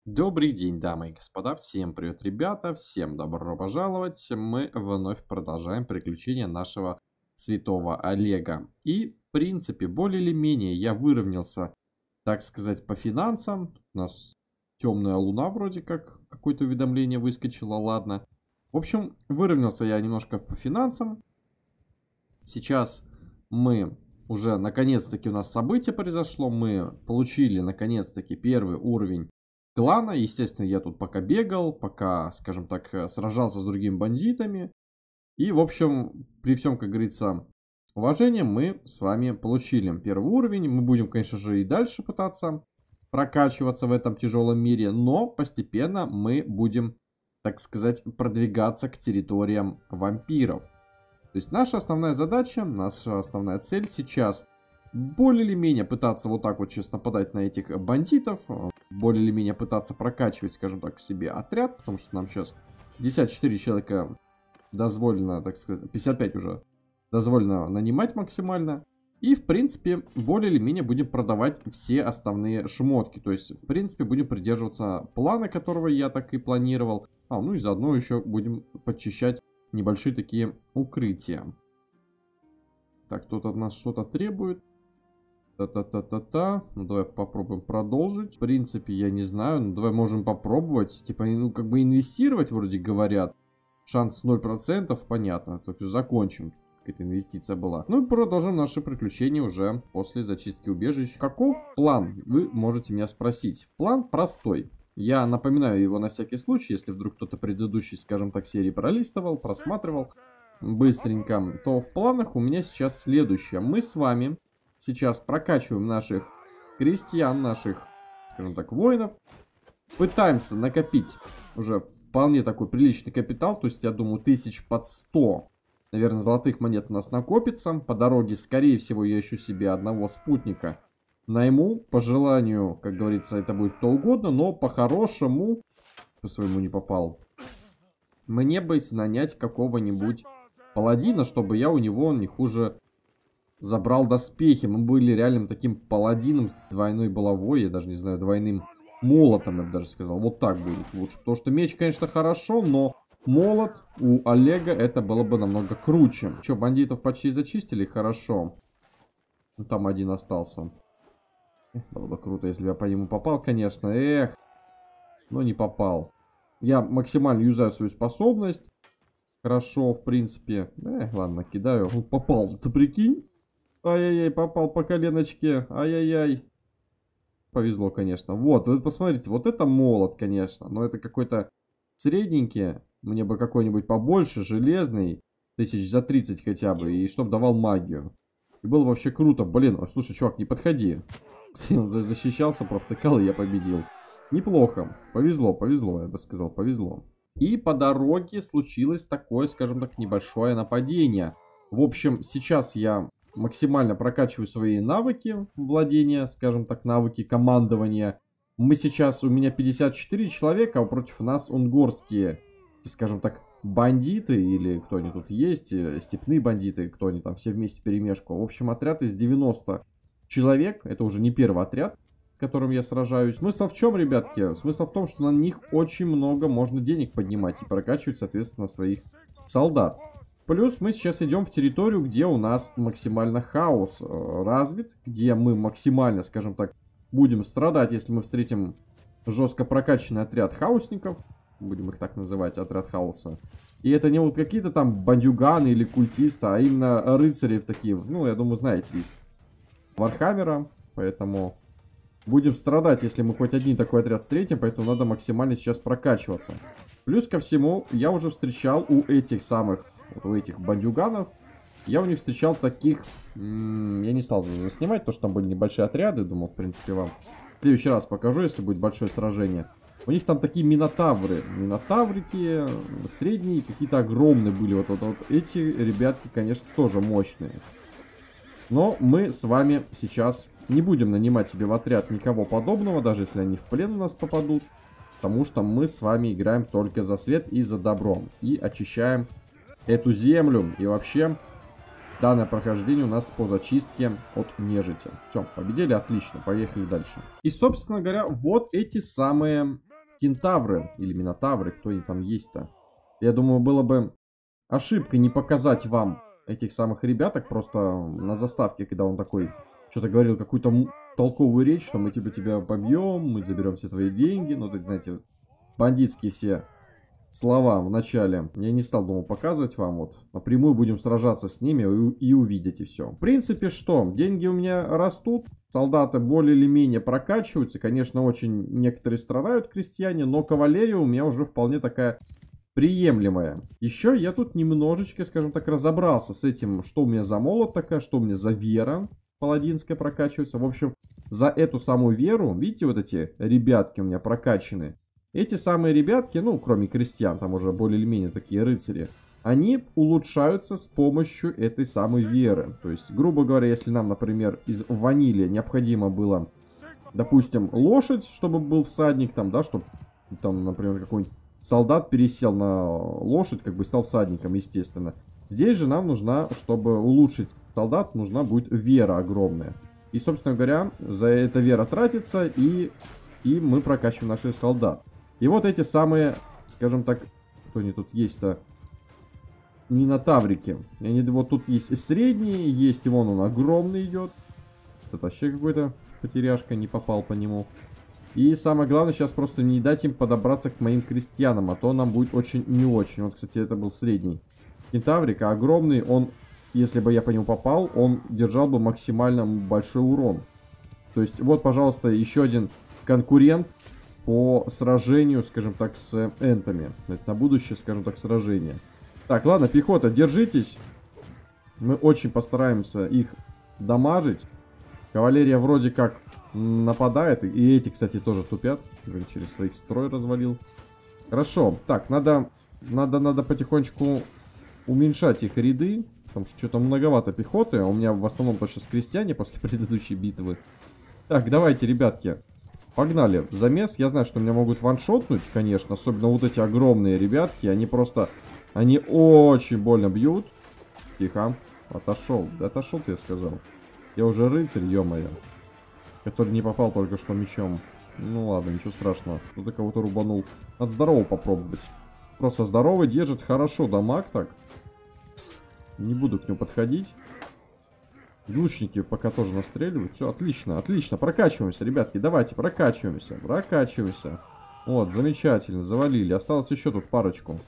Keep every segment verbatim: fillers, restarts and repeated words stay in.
Добрый день, дамы и господа, всем привет, ребята, всем добро пожаловать. Мы вновь продолжаем приключения нашего святого Олега. И, в принципе, более или менее я выровнялся, так сказать, по финансам. У нас темная луна вроде как, какое-то уведомление выскочило, ладно. В общем, выровнялся я немножко по финансам. Сейчас мы уже, наконец-таки, у нас событие произошло. Мы получили, наконец-таки, первый уровень клана. Естественно, я тут пока бегал, пока, скажем так, сражался с другими бандитами. И, в общем, при всем, как говорится, уважении, мы с вами получили первый уровень. Мы будем, конечно же, и дальше пытаться прокачиваться в этом тяжелом мире. Но постепенно мы будем, так сказать, продвигаться к территориям вампиров. То есть наша основная задача, наша основная цель сейчас более или менее пытаться вот так вот сейчас нападать на этих бандитов, более или менее пытаться прокачивать, скажем так, себе отряд, потому что нам сейчас пятьдесят четыре человека дозволено, так сказать, пятьдесят пять уже дозволено нанимать максимально. И, в принципе, более или менее будем продавать все основные шмотки. То есть, в принципе, будем придерживаться плана, которого я так и планировал. А, ну и заодно еще будем подчищать небольшие такие укрытия. Так, кто-то от нас что-то требует. Та-та-та-та-та. Ну, давай попробуем продолжить. В принципе, я не знаю. Ну, давай можем попробовать. Типа, ну, как бы инвестировать, вроде говорят. Шанс ноль процентов, понятно. Только закончим. Какая-то инвестиция была. Ну и продолжим наши приключения уже после зачистки убежищ. Каков план? Вы можете меня спросить. План простой. Я напоминаю его на всякий случай, если вдруг кто-то предыдущий, скажем так, серии пролистывал, просматривал быстренько, то в планах у меня сейчас следующее. Мы с вами сейчас прокачиваем наших крестьян, наших, скажем так, воинов. Пытаемся накопить уже вполне такой приличный капитал, то есть, я думаю, тысяч под сто, наверное, золотых монет у нас накопится. По дороге, скорее всего, я ищу себе одного спутника. Найму, по желанию, как говорится, это будет кто угодно, но по-хорошему, по своему не попал, мне бы нанять какого-нибудь паладина, чтобы я у него не хуже забрал доспехи. Мы были реальным таким паладином с двойной булавой, я даже не знаю, двойным молотом, я бы даже сказал. Вот так будет лучше, потому что меч, конечно, хорошо, но молот у Олега это было бы намного круче. Че, бандитов почти зачистили? Хорошо. Ну, там один остался. Было бы круто, если бы я по нему попал, конечно. Эх, но не попал. Я максимально юзаю свою способность. Хорошо, в принципе. Эх, ладно, кидаю. Он попал, ты прикинь? Ай-яй-яй, попал по коленочке. Ай-яй-яй. Повезло, конечно. Вот, вы посмотрите, вот это молот, конечно. Но это какой-то средненький. Мне бы какой-нибудь побольше, железный. Тысяч за тридцать хотя бы. И чтоб давал магию. И было вообще круто. Блин, ой, слушай, чувак, не подходи. Он защищался, провтыкал, и я победил. Неплохо. Повезло, повезло, я бы сказал, повезло. И по дороге случилось такое, скажем так, небольшое нападение. В общем, сейчас я максимально прокачиваю свои навыки владения, скажем так, навыки командования. Мы сейчас, у меня пятьдесят четыре человека, а против нас унгорские, скажем так, бандиты, или кто они тут есть, степные бандиты, кто они там, все вместе перемешку. В общем, отряд из девяноста человек, это уже не первый отряд, с которым я сражаюсь. Смысл в чем, ребятки? Смысл в том, что на них очень много можно денег поднимать и прокачивать, соответственно, своих солдат. Плюс мы сейчас идем в территорию, где у нас максимально хаос э, развит, где мы максимально, скажем так, будем страдать, если мы встретим жестко прокачанный отряд хаосников. Будем их так называть, отряд хаоса. И это не вот какие-то там бандюганы или культисты, а именно рыцари такие, ну, я думаю, знаете, из Вархаммера, поэтому будем страдать, если мы хоть один такой отряд встретим, поэтому надо максимально сейчас прокачиваться. Плюс ко всему, я уже встречал у этих самых, вот у этих бандюганов, я у них встречал таких, м-м, я не стал заснимать, потому что там были небольшие отряды, думал, в принципе, вам в следующий раз покажу, если будет большое сражение. У них там такие минотавры, минотаврики, средние, какие-то огромные были, вот, вот, вот эти ребятки, конечно, тоже мощные. Но мы с вами сейчас не будем нанимать себе в отряд никого подобного, даже если они в плен у нас попадут. Потому что мы с вами играем только за свет и за добро. И очищаем эту землю. И вообще, данное прохождение у нас по зачистке от нежити. Все, победили, отлично, поехали дальше. И, собственно говоря, вот эти самые кентавры или минотавры, кто они там есть-то. Я думаю, было бы ошибкой не показать вам этих самых ребяток просто на заставке, когда он такой что-то говорил, какую-то толковую речь, что мы типа тебя побьем, мы заберем все твои деньги. Ну, вот, знаете, бандитские все слова в начале. Я не стал, думаю, показывать вам. Вот напрямую будем сражаться с ними и, и увидите все. В принципе, что? Деньги у меня растут. Солдаты более или менее прокачиваются. Конечно, очень некоторые страдают, крестьяне, но кавалерия у меня уже вполне такая приемлемая. Еще я тут немножечко, скажем так, разобрался с этим, что у меня за молот такая, что у меня за вера паладинская прокачивается. В общем, за эту самую веру, видите, вот эти ребятки у меня прокачаны. Эти самые ребятки, ну, кроме крестьян, там уже более или менее такие рыцари, они улучшаются с помощью этой самой веры. То есть, грубо говоря, если нам, например, из ванили необходимо было, допустим, лошадь, чтобы был всадник, там, да, чтобы, там, например, какой-нибудь солдат пересел на лошадь, как бы стал всадником, естественно. Здесь же нам нужна, чтобы улучшить солдат, нужна будет вера огромная. И, собственно говоря, за это вера тратится, и, и мы прокачиваем наших солдат. И вот эти самые, скажем так, что они тут есть-то, минотаврики. Они вот тут есть и средние, есть и вон он огромный идет. Это вообще какой-то потеряшка, не попал по нему. И самое главное, сейчас просто не дать им подобраться к моим крестьянам, а то нам будет очень не очень. Вот, кстати, это был средний кентаврик, а огромный, он, если бы я по нему попал, он держал бы максимально большой урон. То есть, вот, пожалуйста, еще один конкурент по сражению, скажем так, с энтами. Это на будущее, скажем так, сражение. Так, ладно, пехота, держитесь. Мы очень постараемся их дамажить. Кавалерия вроде как нападает. И эти, кстати, тоже тупят. Через своих строй развалил. Хорошо. Так, надо, надо, надо потихонечку уменьшать их ряды. Потому что что-то многовато пехоты. А у меня в основном то сейчас крестьяне после предыдущей битвы. Так, давайте, ребятки. Погнали. Замес. Я знаю, что меня могут ваншотнуть, конечно. Особенно вот эти огромные ребятки. Они просто... Они очень больно бьют. Тихо. Отошел. Да отошел ты, я сказал. Я уже рыцарь, ё-моё. Который не попал только что мечом. Ну ладно, ничего страшного. Кто-то кого-то рубанул. Надо здорово попробовать. Просто здоровый держит хорошо дамаг так. Не буду к нему подходить. Лучники пока тоже настреливают. Все, отлично, отлично. Прокачиваемся, ребятки. Давайте, прокачиваемся. Прокачиваемся. Вот, замечательно. Завалили. Осталось еще тут парочку.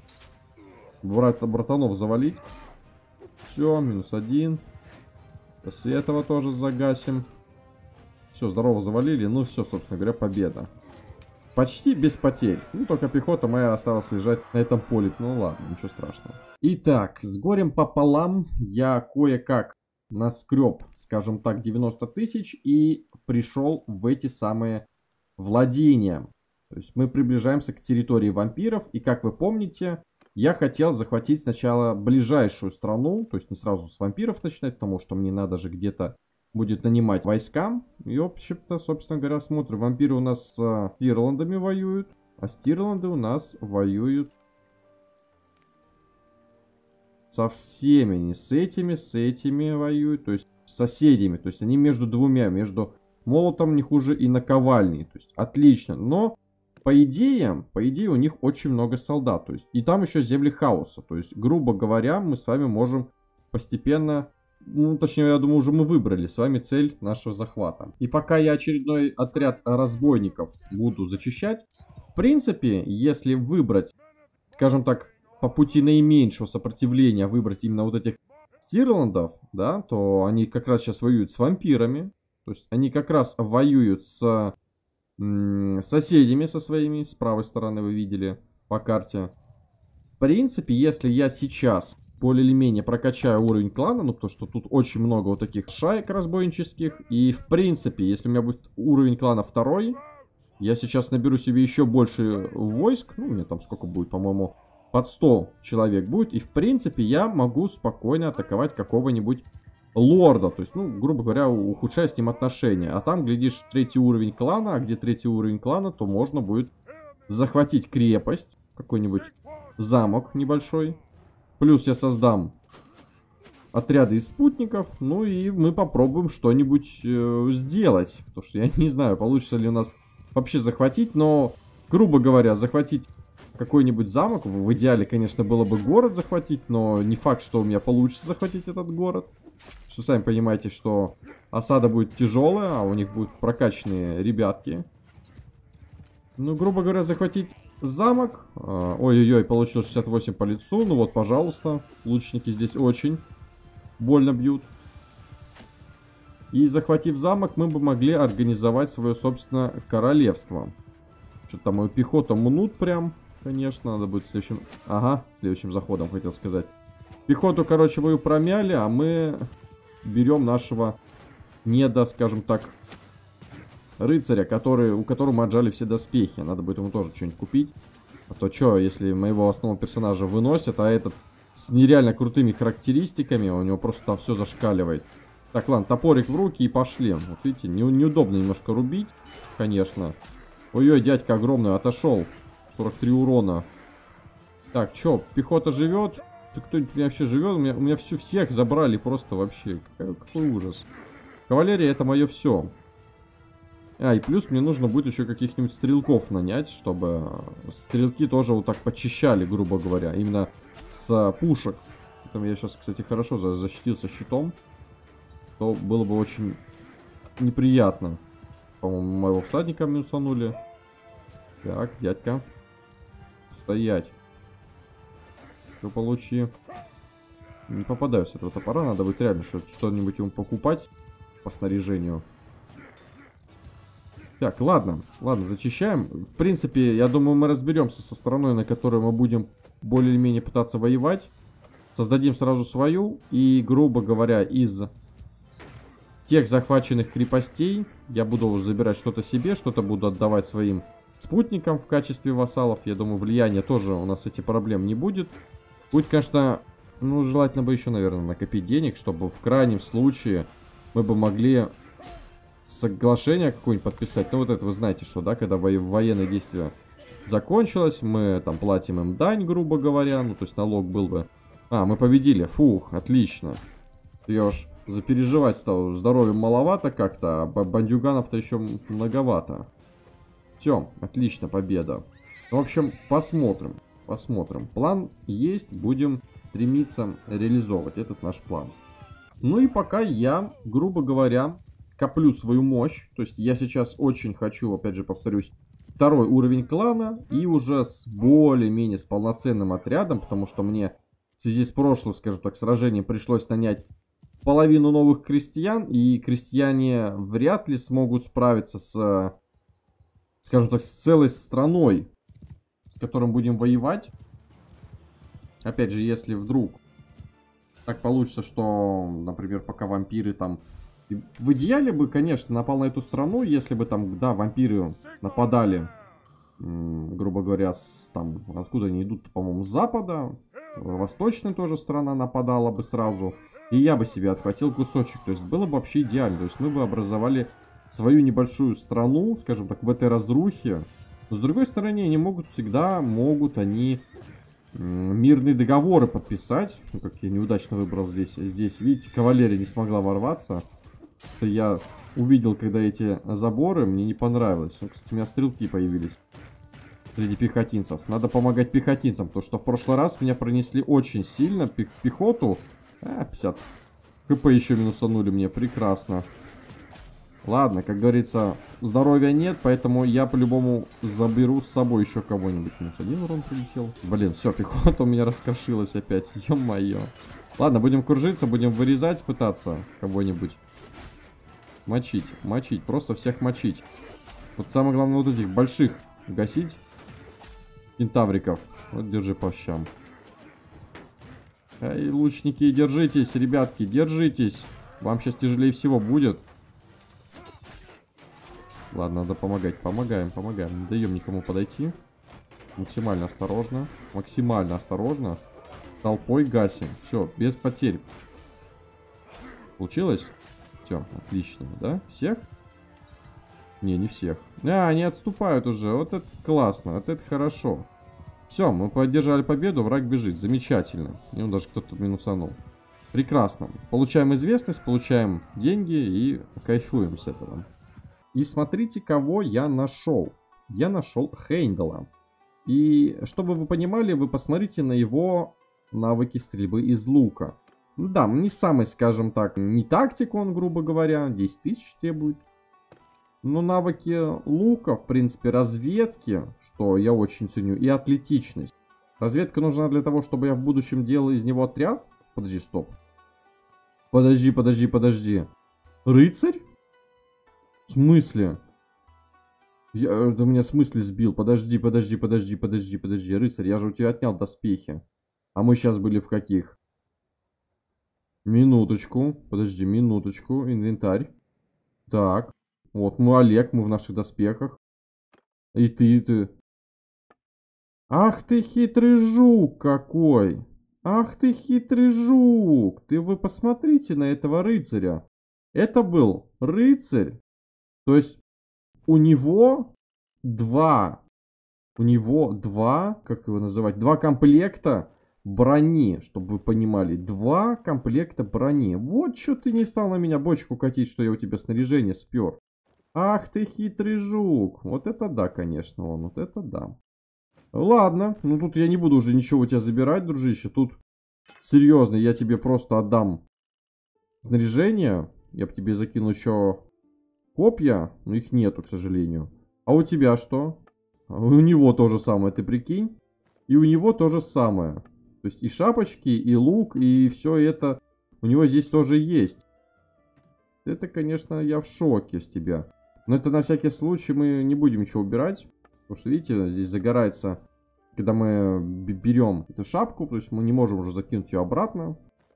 Брат, братанов завалить. Все, минус один. После этого тоже загасим. Все, здорово завалили. Ну все, собственно говоря, победа. Почти без потерь. Ну, только пехота моя осталась лежать на этом поле. Ну ладно, ничего страшного. Итак, с горем пополам я кое-как наскреб, скажем так, девяносто тысяч и пришел в эти самые владения. То есть мы приближаемся к территории вампиров. И как вы помните, я хотел захватить сначала ближайшую страну. То есть не сразу с вампиров начинать, потому что мне надо же где-то будет нанимать войска. И, в общем-то, собственно говоря, смотрим. Вампиры у нас с Стирландами воюют. А Стирланды у нас воюют со всеми. Не с этими, с этими воюют. То есть с соседями. То есть они между двумя. Между молотом не хуже и наковальней. То есть отлично. Но по идее, по идее у них очень много солдат. То есть и там еще земли хаоса. То есть, грубо говоря, мы с вами можем постепенно... Ну, точнее, я думаю, уже мы выбрали с вами цель нашего захвата. И пока я очередной отряд разбойников буду зачищать, в принципе, если выбрать, скажем так, по пути наименьшего сопротивления, выбрать именно вот этих Стирландов, да, то они как раз сейчас воюют с вампирами. То есть они как раз воюют с м, соседями со своими. С правой стороны вы видели по карте. В принципе, если я сейчас... более или менее прокачаю уровень клана, ну, потому что тут очень много вот таких шаек разбойнических. И, в принципе, если у меня будет уровень клана второй, я сейчас наберу себе еще больше войск. Ну, у меня там сколько будет, по-моему, под сто человек будет. И, в принципе, я могу спокойно атаковать какого-нибудь лорда. То есть, ну, грубо говоря, ухудшая с ним отношения. А там, глядишь, третий уровень клана. А где третий уровень клана, то можно будет захватить крепость. Какой-нибудь замок небольшой. Плюс я создам отряды из спутников. Ну и мы попробуем что-нибудь э, сделать. Потому что я не знаю, получится ли у нас вообще захватить. Но грубо говоря, захватить какой-нибудь замок. В идеале, конечно, было бы город захватить, но не факт, что у меня получится захватить этот город. Что сами понимаете, что осада будет тяжелая, а у них будут прокачанные ребятки. Ну, грубо говоря, захватить замок. Ой-ой-ой, получил шестьдесят восемь по лицу. Ну вот, пожалуйста. Лучники здесь очень больно бьют. И захватив замок, мы бы могли организовать свое собственное королевство. Что-то там мою пехоту мнут прям, конечно. Надо будет следующим... Ага, следующим заходом, хотел сказать. Пехоту, короче, мою промяли, а мы берем нашего недо, скажем так, рыцаря, который, у которого мы отжали все доспехи. Надо будет ему тоже что-нибудь купить. А то что, если моего основного персонажа выносят, а этот с нереально крутыми характеристиками, у него просто там все зашкаливает. Так, ладно, топорик в руки и пошли. Вот видите, не, неудобно немножко рубить, конечно. Ой-ой, дядька огромный, отошел. сорок три урона. Так, что, пехота живет? Ты кто-нибудь вообще живет? У меня, у меня всю, всех забрали просто вообще. Какой, какой ужас. Кавалерия это мое все. А, и плюс мне нужно будет еще каких-нибудь стрелков нанять, чтобы стрелки тоже вот так почищали, грубо говоря. Именно с пушек. Поэтому я сейчас, кстати, хорошо защитился щитом. То было бы очень неприятно. По-моему, моего всадника минусанули. Так, дядька. Стоять. Что получи? Не попадаю с этого топора. Надо будет реально что-нибудь ему покупать по снаряжению. Так, ладно. Ладно, зачищаем. В принципе, я думаю, мы разберемся со стороной, на которой мы будем более-менее пытаться воевать. Создадим сразу свою. И, грубо говоря, из тех захваченных крепостей я буду забирать что-то себе, что-то буду отдавать своим спутникам в качестве вассалов. Я думаю, влияния тоже у нас эти проблем не будет. Будет, конечно, ну, желательно бы еще, наверное, накопить денег, чтобы в крайнем случае мы бы могли соглашение какое-нибудь подписать. Ну, вот это вы знаете, что, да, когда во военные действия закончилось, мы там платим им дань, грубо говоря. Ну, то есть налог был бы... А, мы победили. Фух, отлично. Я уж запереживать стал. Здоровьем маловато как-то, а бандюганов-то еще многовато. Все, отлично, победа. В общем, посмотрим. Посмотрим. План есть, будем стремиться реализовывать этот наш план. Ну и пока я, грубо говоря, коплю свою мощь. То есть я сейчас очень хочу, опять же повторюсь, второй уровень клана. И уже с более-менее с полноценным отрядом, потому что мне в связи с прошлым, скажем так, сражением пришлось нанять половину новых крестьян. И крестьяне вряд ли смогут справиться с, скажем так, с целой страной, с которым будем воевать. Опять же, если вдруг так получится, что, например, пока вампиры там... В идеале бы, конечно, напал на эту страну, если бы там, да, вампиры нападали, грубо говоря, с, там, откуда они идут, по-моему, с запада. Восточная тоже страна нападала бы сразу. И я бы себе отхватил кусочек. То есть было бы вообще идеально. То есть мы бы образовали свою небольшую страну, скажем так, в этой разрухе. Но с другой стороны, они могут всегда, могут они мирные договоры подписать. Ну, как я неудачно выбрал здесь. Здесь, видите, кавалерия не смогла ворваться. Это я увидел, когда эти заборы, мне не понравилось. Ну, кстати, у меня стрелки появились среди пехотинцев. Надо помогать пехотинцам, потому что в прошлый раз меня пронесли очень сильно. Пех пехоту. А, пятьдесят хп еще минусанули мне. Прекрасно. Ладно, как говорится, здоровья нет, поэтому я по-любому заберу с собой еще кого-нибудь. Минус один урон прилетел. Блин, все, пехота у меня раскрошилась опять. Ё-моё. Ладно, будем кружиться, будем вырезать, пытаться кого-нибудь. Мочить, мочить, просто всех мочить. Вот самое главное, вот этих больших гасить. Кентавриков. Вот, держи по щам. Эй, лучники, держитесь, ребятки, держитесь. Вам сейчас тяжелее всего будет. Ладно, надо помогать. Помогаем, помогаем. Не даем никому подойти. Максимально осторожно. Максимально осторожно. Толпой гасим. Все, без потерь. Получилось? Все, отлично, да? Всех? Не, не всех. А, они отступают уже. Вот это классно, вот это хорошо. Все, мы поддержали победу, враг бежит. Замечательно. Ему даже кто-то минусанул. Прекрасно. Получаем известность, получаем деньги и кайфуем с этого. И смотрите, кого я нашел. я нашел Хейндала. И чтобы вы понимали, вы посмотрите на его навыки стрельбы из лука. Да, не самый, скажем так, не тактик он, грубо говоря, десять тысяч требует. Но навыки лука, в принципе, разведки, что я очень ценю, и атлетичность. Разведка нужна для того, чтобы я в будущем делал из него отряд. Подожди, стоп. Подожди, подожди, подожди. Рыцарь? В смысле? Я, да меня с мысли сбил. Подожди, подожди, подожди, подожди, подожди. Рыцарь, я же у тебя отнял доспехи. А мы сейчас были в каких? Минуточку. Подожди, минуточку. Инвентарь. Так. Вот мы Олег, мы в наших доспехах. И ты, и ты. Ах ты хитрый жук какой. Ах ты хитрый жук. Ты вы посмотрите на этого рыцаря. Это был рыцарь. То есть у него два. У него два, как его называть, два комплекта брони, чтобы вы понимали. Два комплекта брони. Вот что ты не стал на меня бочку катить, что я у тебя снаряжение спер. Ах ты хитрый жук. Вот это да, конечно, он. Вот это да. Ладно. Ну тут я не буду уже ничего у тебя забирать, дружище. Тут серьезно, я тебе просто отдам снаряжение. Я бы тебе закинул еще копья. Но их нету, к сожалению. А у тебя что? У него то же самое, ты прикинь. И у него то же самое. То есть и шапочки, и лук, и все это у него здесь тоже есть. Это, конечно, я в шоке с тебя. Но это на всякий случай мы не будем ничего убирать. Потому что, видите, здесь загорается, когда мы берем эту шапку. То есть мы не можем уже закинуть ее обратно.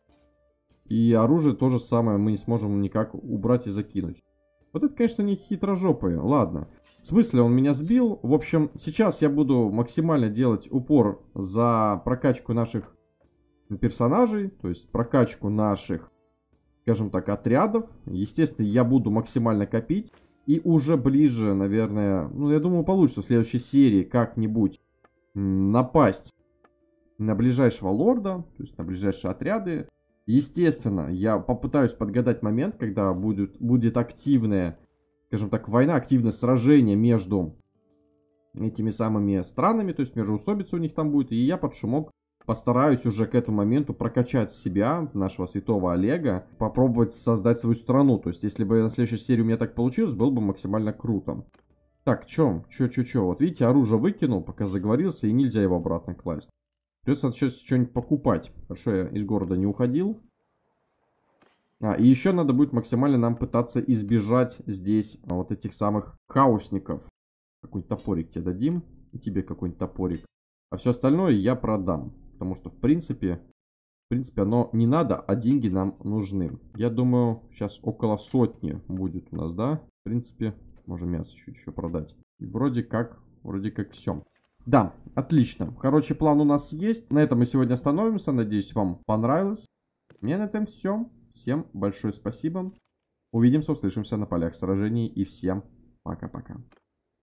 И оружие то же самое мы не сможем никак убрать и закинуть. Вот это, конечно, не хитрожопые. Ладно. В смысле, он меня сбил. В общем, сейчас я буду максимально делать упор за прокачку наших персонажей. То есть прокачку наших, скажем так, отрядов. Естественно, я буду максимально копить. И уже ближе, наверное, ну, я думаю, получится в следующей серии как-нибудь напасть на ближайшего лорда. То есть на ближайшие отряды. Естественно, я попытаюсь подгадать момент, когда будет, будет активная, скажем так, война, активное сражение между этими самыми странами, то есть междоусобица у них там будет, и я под шумок постараюсь уже к этому моменту прокачать себя, нашего святого Олега, попробовать создать свою страну. То есть, если бы на следующей серии у меня так получилось, было бы максимально круто. Так, чё, чё, чё, чё, вот видите, оружие выкинул, пока заговорился, и нельзя его обратно класть. Придется сейчас что-нибудь покупать. Хорошо, я из города не уходил. А, и еще надо будет максимально нам пытаться избежать здесь а, вот этих самых хаосников. Какой-нибудь топорик тебе дадим. И тебе какой-нибудь топорик. А все остальное я продам. Потому что, в принципе, в принципе, оно не надо, а деньги нам нужны. Я думаю, сейчас около сотни будет у нас, да? В принципе, можем мясо чуть еще продать. И вроде как, вроде как все. Да, отлично. Короче, план у нас есть. На этом мы сегодня остановимся. Надеюсь, вам понравилось. Мне на этом все. Всем большое спасибо. Увидимся, услышимся на полях сражений. И всем пока-пока.